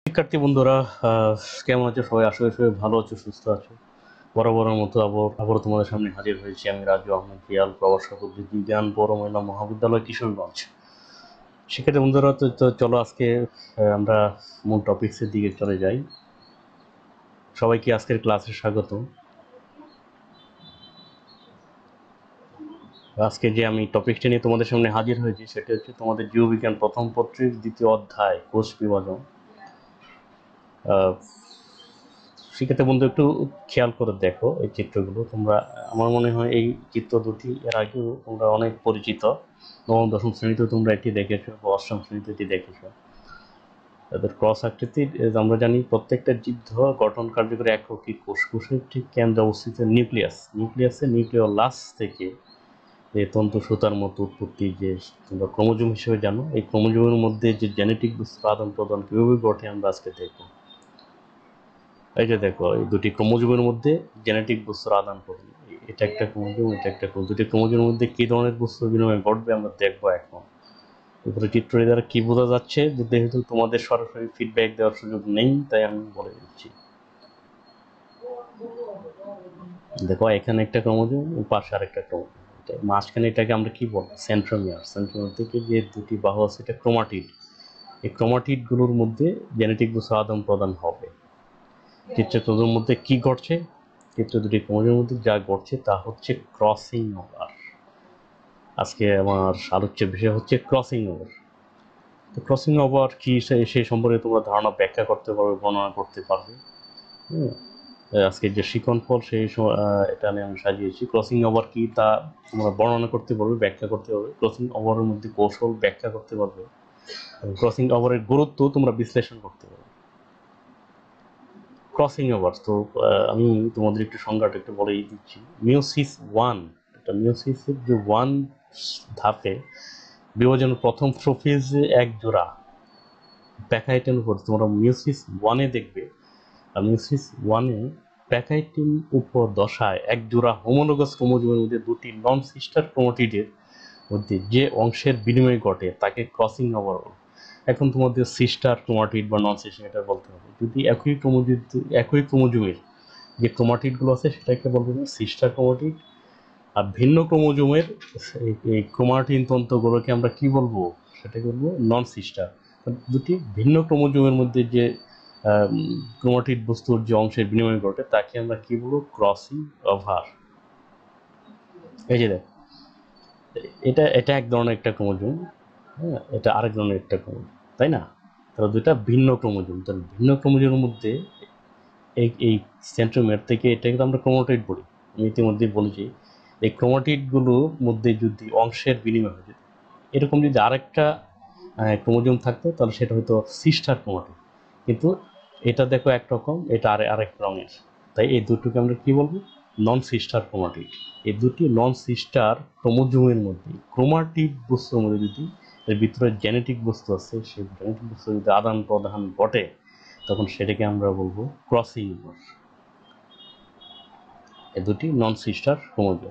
শিক্ষার্থী বন্ধুরা, কেমন আছো সবাই? আশা করি সবাই ভালো আছো, সুস্থ আছো। বরাবরের মতো আবার তোমাদের সামনে হাজির হয়েছি আমি, রাজু আহমেদ পিয়াল, প্রভাষক উদ্ভিদ বিজ্ঞান, বড় মহিলা মহাবিদ্যালয়, কিশোরগঞ্জ। শিক্ষার্থী বন্ধুরা, তো চলো আজকে আমরা মূল টপিক্সের দিকে চলে যাই। সবাইকে আজকের ক্লাসে স্বাগত। আজকে যে আমি টপিকটা নিয়ে তোমাদের সামনে হাজির হয়েছি সেটা হচ্ছে তোমাদের জীববিজ্ঞান প্রথম পত্রের দ্বিতীয় অধ্যায়, কোষ বিভাজন। সেক্ষেত্রে বন্ধু একটু খেয়াল করে দেখো এই চিত্রগুলো। তোমরা, আমার মনে হয় এই চিত্র দুটি এর আগেও তোমরা অনেক পরিচিত। নবম দশম শ্রেণীতেও তোমরা এটি দেখেছো, বা অষ্টম শ্রেণীতে এটি দেখেছো। তাদের ক্রস আকৃতির, আমরা জানি প্রত্যেকটা জীবদেহ গঠন কার্যকরী এককই কোষ। কোষের ঠিক কেন্দ্রে অবস্থিত নিউক্লিয়াসের নিউক্লিওলাস থেকে যে তন্তু সুতার মতো উৎপত্তি, যে তোমরা ক্রোমোজোম হিসেবে জানো, এই ক্রোমোজোমের মধ্যে যে জেনেটিক বস্তুর আদান প্রদান কিভাবে ঘটে আমরা আজকে দেখবো। এই যে দেখো, এই দুটি ক্রোমোজোমের মধ্যে জেনেটিক বস্তুর আদান প্রদান, এটা একটা ক্রোমোজোম, এটা একটা ক্রোমোজোম। দুটি ক্রোমোজোমের মধ্যে কি ধরনের বস্তু বিনিময় ঘটবে আমরা দেখবো এখন। উপরে চিত্রটি দ্বারা কি বোঝা যাচ্ছে, যেহেতু তোমাদের সরাসরি ফিডব্যাক দেওয়ার সুযোগ নেই তাই আমি বলে দিচ্ছি। দেখো, এখানে একটা ক্রোমোজোম, পাশে আরেকটা ক্রোমোজোম, মাঝখানে এটাকে আমরা কি বলবো? সেন্ট্রোমিয়ার। সেন্ট্রোমিয়ার থেকে যে দুটি বাহু আছে এটা ক্রোমাটিড। এই ক্রোমাটিড গুলোর মধ্যে জেনেটিক বস্তু আদান প্রদান হবে। চিত্রগুলোর মধ্যে কি ঘটছে? চিত্র দুটি ক্রোমোজোমের মধ্যে যা ঘটছে তা হচ্ছে ক্রসিং ওভার। আজকে আমার আলোচ্য বিষয় হচ্ছে ক্রসিং ওভার। তো ক্রসিং ওভার কি সেই সম্পর্কে তোমরা ধারণা ব্যাখ্যা করতে পারবে, বর্ণনা করতে পারবে। আজকে যে শিখন ফল সেই এটা নিয়ে আমি সাজিয়েছি। ক্রসিং ওভার কি তা তোমরা বর্ণনা করতে পারবে, ব্যাখ্যা করতে পারবে। ক্রসিং ওভারের মধ্যে কৌশল ব্যাখ্যা করতে পারবে। ক্রসিং ওভারের গুরুত্ব তোমরা বিশ্লেষণ করতে পারবে। ক্রসিং ওভার তো আমি তোমাদের একটু সংজ্ঞাটা একটু বলেই দিচ্ছি। মিওসিস ওয়ান, এটা মিওসিসের যে ওয়ান ধাপে বিভাজনের প্রথম প্রোফেজে এক জোড়া প্যাকাইটিন উপর, তোমরা মিওসিস ওয়ানে দেখবে, মিওসিস ওয়ানে প্যাকাইটিন উপদশায় এক জোড়া হোমোলোগাস ক্রোমোজোমের মধ্যে দুটি নন সিস্টার ক্রোমাটিডের মধ্যে যে অংশের বিনিময় ঘটে তাকে ক্রসিং ওভার বলে। এখন তোমাদের সিস্টার ক্রোমাটিড বা নন সিস্টার এটা বলতে হবে। যদি একই ক্রোমোজোমের যে ক্রোমাটিডগুলো আছে সেটাকে বলবো সিস্টার ক্রোমাটিড, আর ভিন্ন ক্রোমোজোমের এই ক্রোমাটিন তন্তুগুলোকে আমরা কি বলবো? সেটাকে বলবো নন সিস্টার। দুটি ভিন্ন ক্রোমোজোমের মধ্যে যে ক্রোমাটিড বস্তুর যে অংশের বিনিময় ঘটে তাকে আমরা কি বলবো? Crossing over. এই যে দেখ, এটা এটা এক ধরনের একটা ক্রোমোজোম, হ্যাঁ, এটা আরেক ধরনের একটা ক্রোমোজোম, তাই না? তাহলে দুটা ভিন্ন ক্রোমোজোম, তাহলে ভিন্ন ক্রোমোজোমের মধ্যে এই সেন্ট্রোমিয়ার থেকে এটাকে তো আমরা ক্রোমাটিড বলি। আমি ইতিমধ্যেই বলেছি, এই ক্রোমাটিডগুলোর মধ্যে যদি অংশের বিনিময় হয়, এরকম যদি আরেকটা ক্রোমোজোম থাকতো তাহলে সেটা হয়তো সিস্টার ক্রোমাটিড। কিন্তু এটা দেখো একরকম, এটা আরেক রঙের, তাই এই দুটোকে আমরা কি বলবো? Non sister chromatid. এই দুটি নন সিস্টার ক্রোমোজোমের মধ্যে ক্রোমাটিড বস্তুর মধ্যে যদি এর ভিতরে জেনেটিক বস্তু আছে, সেই জেনেটিক বস্তু যদি আদান প্রদান ঘটে তখন সেটাকে আমরা বলবো ক্রসিং ওভার। এই দুটি নন সিস্টার ক্রোমোজোম।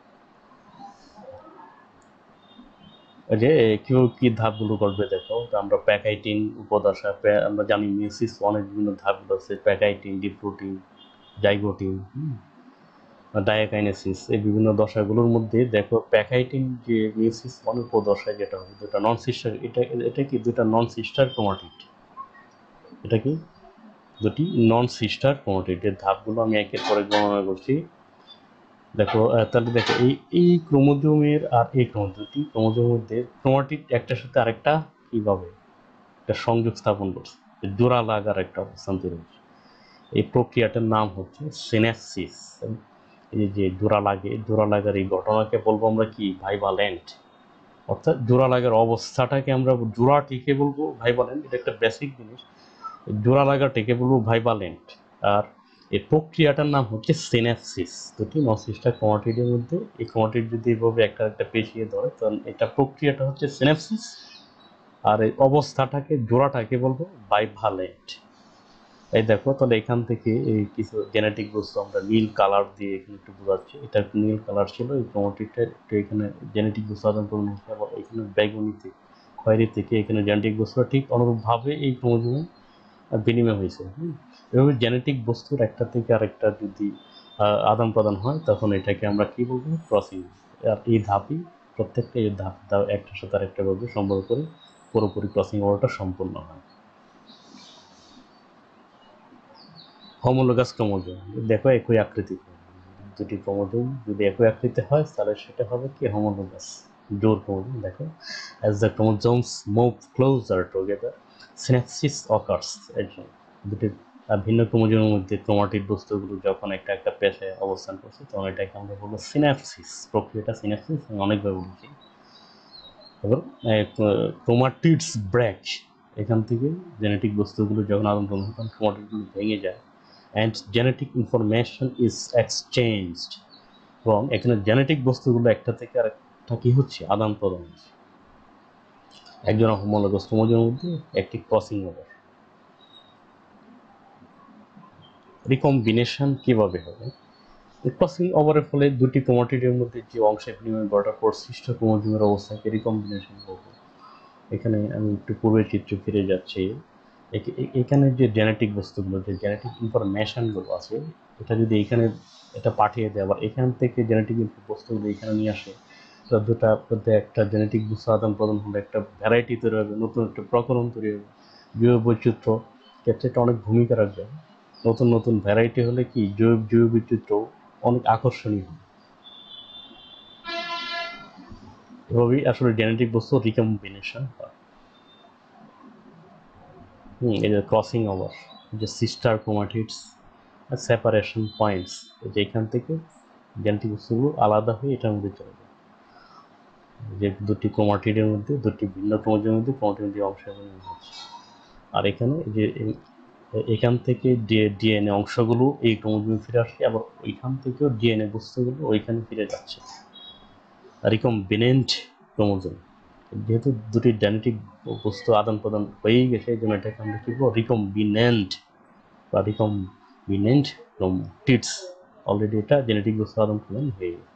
যে কিভাবে কি ধাপগুলো করবে দেখো, আমরা প্যাকাইটিন উপদশা, আমরা জানি মিউসিস অনেক বিভিন্ন ধাপগুলো আছে, প্যাকাইটিন, ডিপ্লোটিন, জাইগোটিন, ডায়াকাইনেসিস, এই বিভিন্ন দশাগুলোর মধ্যে দেখো প্যাকাইটিন যে মিউসিস অনেক উপদশায় যেটা হবে, দুটা নন সিস্টার, এটা কি দুটা নন সিস্টার ক্রোমাটিড। এটা কি দুটি নন সিস্টার ক্রোমাটিডের ধাপগুলো আমি একের পরে গণনা করছি। দেখো, তাহলে দেখো এই ক্রোমোজোমের আর এই দুটি ক্রোমোজোমের মধ্যে ক্রোমাটিড একটার সাথে আরেকটা কিভাবে একটা সংযোগ স্থাপন করছে, জোড়া লাগার একটা অবস্থান তৈরি হচ্ছে। এই প্রক্রিয়াটার নাম হচ্ছে সিনেপসিস। এই যে জোড়া লাগার এই ঘটনাকে বলবো আমরা কি? ভাইভালেন্ট। অর্থাৎ জোড়া লাগার অবস্থাটাকে আমরা জোড়াটিকে বলবো ভাইভালেন্ট, এটা একটা বেসিক জিনিস। জোড়া লাগাটিকে বলবো ভাইভালেন্ট। আর এই প্রক্রিয়াটার নাম হচ্ছে সিনেপসিস। দুটি ননসিস্টার ক্রোমাটিডের মধ্যে এই ক্রোমাটিড যদি এভাবে একটা পেঁচিয়ে ধরে তখন এটা প্রক্রিয়াটা হচ্ছে সিনেপসিস, আর এই অবস্থাটাকে জোড়াটাকে বলবো বাইভালেন্ট। এই দেখো, তাহলে এখান থেকে এই কিছু জেনেটিক বস্তু আমরা নীল কালার দিয়ে এখানে একটু বোঝাচ্ছি। এটা নীল কালার ছিল এই ক্রোমাটিডটা, একটু এখানে জেনেটিক বস্তু আদান প্রদান হচ্ছে। আবার এখানে বেগুনি থেকে খয়েরি থেকে এখানে জেনেটিক বস্তুটা ঠিক অনুরূপভাবে এই ক্রোমোজোমে বিনিময় হয়েছে। এভাবে জেনেটিক বস্তুর একটা থেকে আরেকটা যদি আদান প্রদান হয় তখন এটাকে আমরা কি বলবো, ক্রসিং। আর এই ধাপই প্রত্যেকটা এই ধাপ একটার সাথে আরেকটা ভাবে সম্পর্ক করে পুরোপুরি ক্রসিং ওভারটা সম্পূর্ণ হয়। হোমোলোগাস ক্রোমোজোম, দেখো একই আকৃতি, দুটি ক্রোমোজোম যদি একই আকৃতি হয় তাহলে সেটা হবে কি হোমোলোগাস জোড় ক্রোমোজোম। দেখো as the chromosomes move closer together synapsis occurs। দুটি ভিন্ন ক্রোমোজোমের মধ্যে ক্রোমাটিড বস্তুগুলো যখন একটা একটা পেশায় অবস্থান করছে তখন এটাকে আমরা বলবো সিনাপসিস। প্রক্রিয়াটা সিনাপসিস অনেকবার বলছি। এবার ক্রোমাটিডস ব্রেক, এখান থেকে জেনেটিক বস্তুগুলো যখন আদান প্রদান হয় তখন ক্রোমাটিডগুলো ভেঙে যায় and genetic information is exchanged. এবং এখানে জেনেটিক বস্তুগুলো একটা থেকে আরেকটা কি হচ্ছে, আদান প্রদান হচ্ছে একজন হোমোলোগাস ক্রোমোজোমের মধ্যে একটি ক্রসিং ওভার। রিকম্বিনেশন কিভাবে হবে? ক্রসিং ওভারের ফলে দুটি ক্রোমাটিডের মধ্যে যে অংশের বিনিময় ঘটার পর সৃষ্ট ক্রোমোজোমের অবস্থাকে রিকম্বিনেশন বলবো। এখানে আমি একটু পূর্বের চিত্রে ফিরে যাচ্ছি। এখানে যে জেনেটিক বস্তুগুলো, যে জেনেটিক ইনফরমেশনগুলো আছে, এটা যদি এখানে এটা পাঠিয়ে দেয় আবার এখান থেকে জেনেটিক বস্তুগুলো এখানে নিয়ে আসে, তো দুটার মধ্যে একটা জেনেটিক বস্তু আদান প্রদান হলে একটা ভ্যারাইটি তৈরি হবে, নতুন একটা প্রকরণ তৈরি হবে। জৈব বৈচিত্র্য ক্ষেত্রে এটা অনেক ভূমিকা রাখবে। নতুন নতুন ভ্যারাইটি হলে কি জৈব বৈচিত্র্য অনেক আকর্ষণীয় হবে। এভাবেই আসলে জেনেটিক বস্তু রিকম্বিনেশন হয়। এই যে ক্রসিং ওভার, যে সিস্টার ক্রোমাটিডস সেপারেশন পয়েন্টস, যে এখান থেকে জেনেটিক বস্তুগুলো আলাদা হয়ে এটার মধ্যে চলে যায়। যে দুটি ক্রোমাটিডের মধ্যে, দুটি ভিন্ন ক্রোমোজোমের মধ্যে ক্রোমাটিড যে অংশ হচ্ছে, আর এখানে যে এখান থেকে ডিএনএ অংশগুলো এই ক্রোমোজোমে ফিরে আসছে, আবার ওইখান থেকেও ডিএনএ বস্তুগুলো ওইখানে ফিরে যাচ্ছে। রিকম্বিনেন্ট ক্রোমোজোম, যেহেতু দুটি জেনেটিক বস্তু আদান প্রদান হয়েই গেছে এই জন্য এটাকে আমরা কি বলবো, রিকম্বিনেন্ট বা রিকম্বিনেন্ট ক্রোমাটিডস। অলরেডি এটা জেনেটিক বস্তু আদান প্রদান হয়ে গেছে।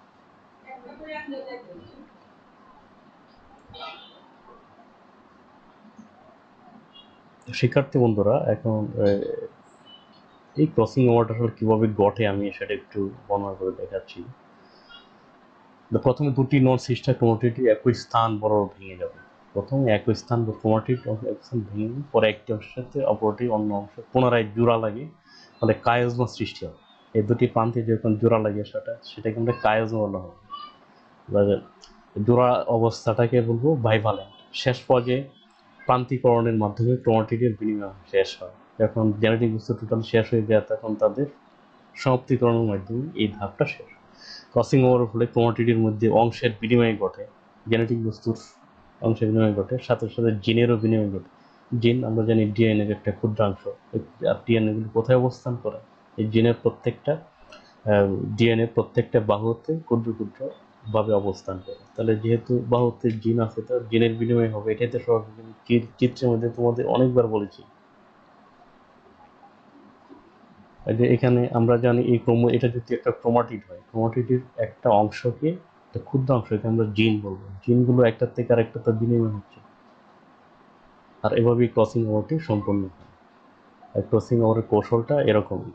শিক্ষার্থী বন্ধুরা, এখন এই ক্রসিং ওভারটা আসলে কীভাবে ঘটে আমি সেটা একটু বর্ণনা করে দেখাচ্ছি। প্রথমে দুটি নন সিস্টার ক্রোমাটিড একই স্থান বরাবর ভেঙে যাবে। প্রথমে একই স্থান বা ক্রোমাটিড এক স্থান ভেঙে পরে একটি অংশের সাথে অপরটি অন্য অংশে পুনরায় জোড়া লাগে, ফলে কায়োজমা সৃষ্টি হয়। এই দুটি প্রান্তে যখন জোড়া লাগে সেটাকে আমরা কায়োজমা বলা হয়। জোড়া অবস্থাটাকে বলবো বাইভালেন্ট। শেষ পর্যায়ে প্রান্তিকরণের মাধ্যমে ক্রোমাটিডের বিনিময় শেষ হয়। যখন জেনেটিক বস্তু টোটাল শেষ হয়ে যায় তখন তাদের সমাপ্তিকরণের মাধ্যমে এই ধাপটা শেষ। ক্রসিং ওভারের ফলে ক্রোমাটিডের মধ্যে অংশের বিনিময় ঘটে, জেনেটিক বস্তুর অংশের বিনিময় ঘটে, সাথে সাথে জিনেরও বিনিময় ঘটে। জিন আমরা জানি ডিএনএর একটা ক্ষুদ্রাংশ। আর ডিএনএগুলো কোথায় অবস্থান করে? এই জিনের প্রত্যেকটা ডিএনএ প্রত্যেকটা বাহুতে ক্ষুদ্র ক্ষুদ্র ভাবে অবস্থান করে। তাহলে যেহেতু বাহুতে জিন আছে, তার জিনের বিনিময় হবে। এটাই তো সরাসরি চিত্রের মধ্যে তোমাদের অনেকবার বলেছি। যে এখানে আমরা জানি এই এটা যদি একটা ক্রোমাটিড হয়, ক্রোমাটিডের একটা অংশকে, একটা ক্ষুদ্র অংশকে আমরা জিন বলবো। জিনগুলো একটার থেকে আরেকটা তার বিনিময় হচ্ছে, আর এভাবেই ক্রসিং ওভারটি সম্পন্ন হয়। আর ক্রসিং ওভারের কৌশলটা এরকমই।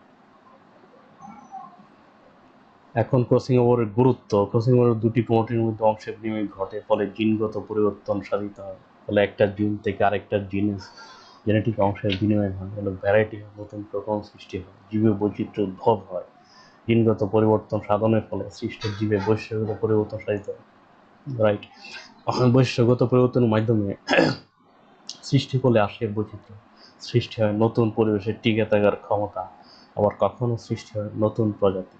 এখন ক্রসিং ওভারের গুরুত্ব। ক্রসিং ওভারের দুটি ক্রোমাটিডের মধ্যে অংশের বিনিময় ঘটে, ফলে জিনগত পরিবর্তন সাধিত হয়। ফলে একটা জিন থেকে আরেকটা জিনের জেনেটিক অংশের বিনিময় হয়, ফলে ভ্যারাইটি হয়, নতুন প্রকরণ সৃষ্টি হয়, জীবীয় বৈচিত্র্য উদ্ভব হয়। জিনগত পরিবর্তন সাধনের ফলে সৃষ্ট জীবে বৈশিষ্ট্যগত পরিবর্তন সাধিত হয়। রাইট, বৈশিষ্ট্যগত পরিবর্তনের মাধ্যমে সৃষ্টি করলে আসে বৈচিত্র্য, সৃষ্টি হয় নতুন পরিবেশে টিকে থাকার ক্ষমতা, আবার কখনো সৃষ্টি হয় নতুন প্রজাতি।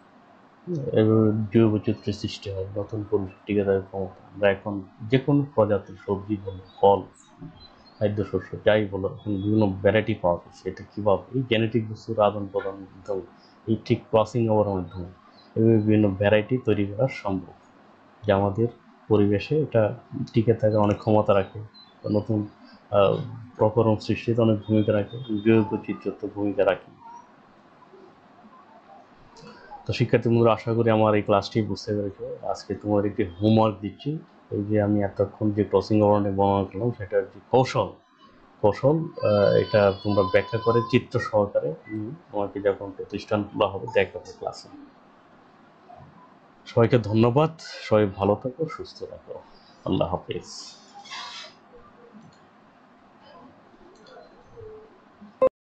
জৈব বৈচিত্র্যের সৃষ্টি হয়, নতুন পরিবেশে টিকে থাকার ক্ষমতা। আমরা এখন যে কোনো প্রজাতির সবজি বলো, ফল, খাদ্যশস্য যাই বলো, এখন বিভিন্ন ভ্যারাইটি পাওয়া যাচ্ছে। এটা কীভাবে? এই জেনেটিক বস্তুর আদান প্রদান মাধ্যমে, এই ঠিক ক্রসিং ওভারের মাধ্যমে এভাবে বিভিন্ন ভ্যারাইটি তৈরি করা সম্ভব, যা আমাদের পরিবেশে এটা টিকে থাকার অনেক ক্ষমতা রাখে, নতুন প্রকরণ সৃষ্টিতে অনেক ভূমিকা রাখে, জৈব বৈচিত্র্য ভূমিকা রাখে। তো শিক্ষার্থী বন্ধুরা, আশা করি আমার এই ক্লাসটি বুঝতে পেরেছো। আজকে তোমার একটি হোমওয়ার্ক দিচ্ছি। এই যে আমি এতক্ষণ যে ক্রসিং ওভার নিয়ে বর্ণনা করলাম সেটার যে কৌশল, ফসল, এটা তোমরা ব্যাখ্যা করে চিত্র সহকারে তোমাকে যখন প্রতিষ্ঠান খোলা হবে দেখাবো ক্লাসে। সবাইকে ধন্যবাদ, সবাই ভালো থাকো, সুস্থ থাকো, আল্লাহ হাফেজ।